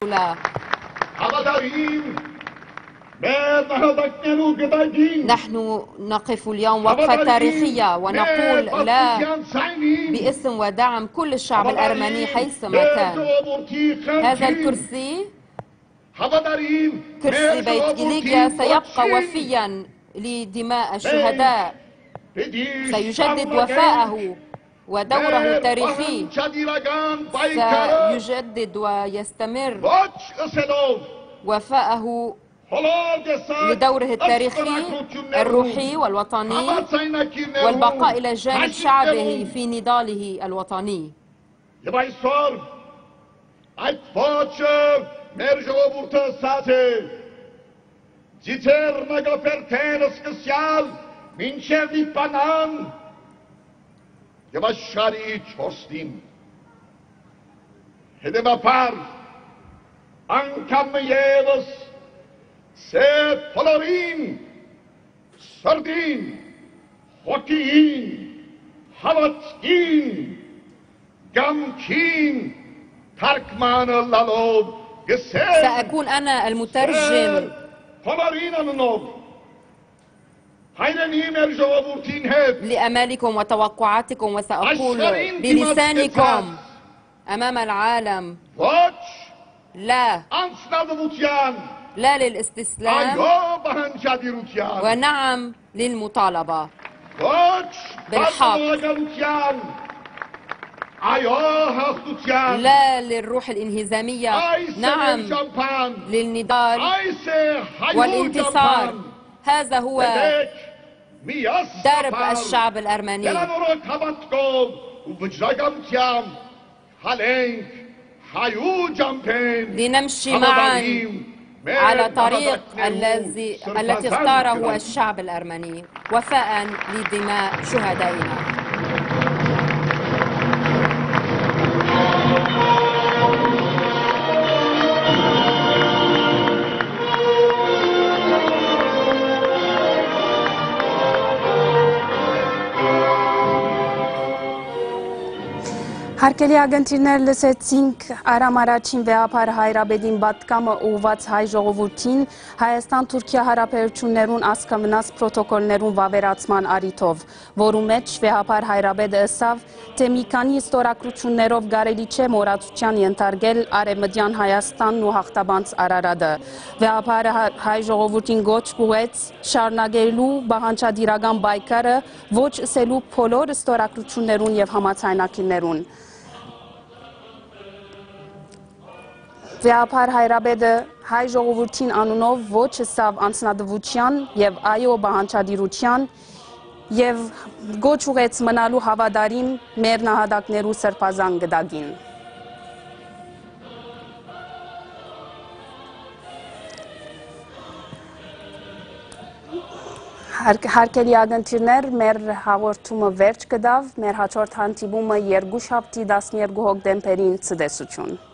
نحن نقف اليوم وقفة تاريخية ونقول لا باسم ودعم كل الشعب الأرمني حيثما كان. هذا الكرسي، كرسي بيت إليغيا، سيبقى وفيا لدماء الشهداء، سيجدد وفاءه ودوره التاريخي، سيجدد ويستمر وفاءه لدوره التاريخي الروحي والوطني والبقاء إلى جانب شعبه في نضاله الوطني. Se polarin, sardin, hokiin, havatkin, gamkin, تركمان اللالوب سأكون أنا المترجم لأمالكم وتوقعاتكم، وسأقول بلسانكم أمام العالم لا، لا للاستسلام ونعم للمطالبة بالحق، لا للروح الانهزامية، نعم للنضال والانتصار. هذا هو درب الشعب الأرمني. لنمشي معا على طريق التي اختاره الشعب الأرمني وفاء لدماء شهدائنا. Հարկելի ագնտիրներ լսեցինք Արամ առաջին վեհապար Հայրաբեդին պատկամը ուղված հայ ժողովրդին Հայաստան-Թուրքիա հարաբերություններուն ասկավնաս պրոտոկոլներուն վավերացման առիթով, որու մեջ վեհապար Հայրաբեդը ըսավ, թե մի քանի ստորագրություններով կարելի չէ մոռացության ենթարկել Արևմտյան Հայաստանն ու հաղթաբանց Արարատը։ Վեհապարը հայ ժողովրդին գոչ կուղեց շարունակելու բանջարդիրական պայքարը ոչ ըսելու բոլոր ստորագրություններուն եւ համաձայնագիրներուն։ Վեհապար Հայրաբեդը հայ ժողովրդին անունով ոչ ըսավ անձնադվության եւ այո բանջարդիրության եւ գոչ ուղեց մնալու հավատարիմ մեր նահատակներու սրբազան գդագին։ Հարկելի ագնտիրներ, մեր հաղորդումը վերջ կդավ, մեր հաջորդ հանդիպումը երկուշաբթի 12 հոկտեմբերին ցտեսություն։